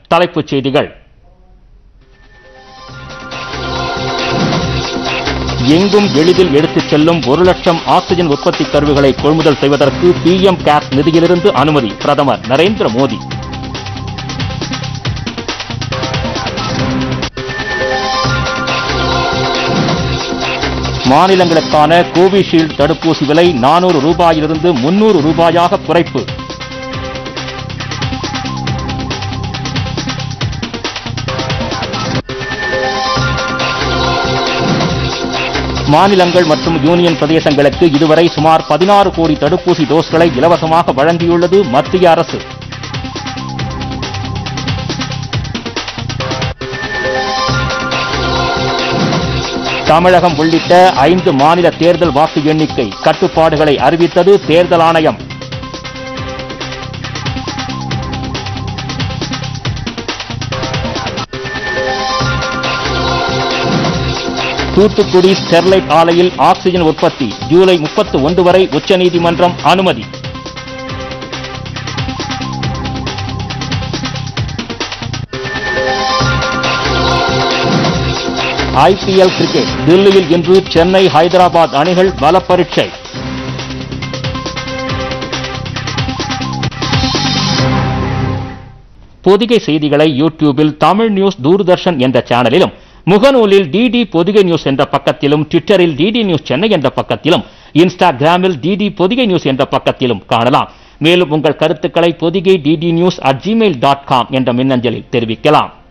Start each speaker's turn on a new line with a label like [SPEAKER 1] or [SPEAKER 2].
[SPEAKER 1] தலைப்புச் செய்திகள். எங்கும் எளிதில் எடுத்துச் செல்லும் 1 லட்சம் ஆக்சிஜன் உற்பத்தி கருவிகளை கொள்முதல் செய்வதற்கு PM கேர்ஸ் நிதியிலிருந்து அனுமதி. பிரதமர் நரேந்திர மோடி. மாநிலங்களுக்கான கோவிஷீல்டு தடுப்பூசி விலை 400 ரூபாயிலிருந்து 300 ரூபாயாக குறைப்பு. மாநிலங்கள் மற்றும் யூனியன் பிரதேசங்களுக்கு இதுவரை சுமார் 16 கோடி தடுப்பூசி டோஸ்களை இலவசமாக வழங்கியுள்ளது மத்திய அரசு. தமிழகம் உள்ளிட்ட 5 மாநில தேர்தல் வாக்கு எண்ணிக்கை கட்டுப்பாடுகளை அறிவித்தது தேர்தல் ஆணையம். தூத்துக்குடி ஸ்டெர்லைட் ஆலையில் ஆக்சிஜன் உற்பத்தி ஜூலை 31 வரை உச்சநீதிமன்றம் அனுமதி. IPL கிரிக்கெட் தில்லியில் இன்று சென்னை ஹைதராபாத் அணிகள் பல பரீட்சை. பொதிகை செய்திகளை யூடியூபில் தமிழ் நியூஸ் தூர்தர்ஷன் என்ற சேனலிலும், முகநூலில் டிடி பொதிகை நியூஸ் என்ற பக்கத்திலும், ட்விட்டரில் டிடி நியூஸ் சென்னை என்ற பக்கத்திலும், இன்ஸ்டாகிராமில் டிடி பொதிகை நியூஸ் என்ற பக்கத்திலும் காணலாம். மேலும் உங்கள் கருத்துக்களை பொதிகை DD news@gmail.com என்ற மின்னஞ்சலில் தெரிவிக்கலாம்.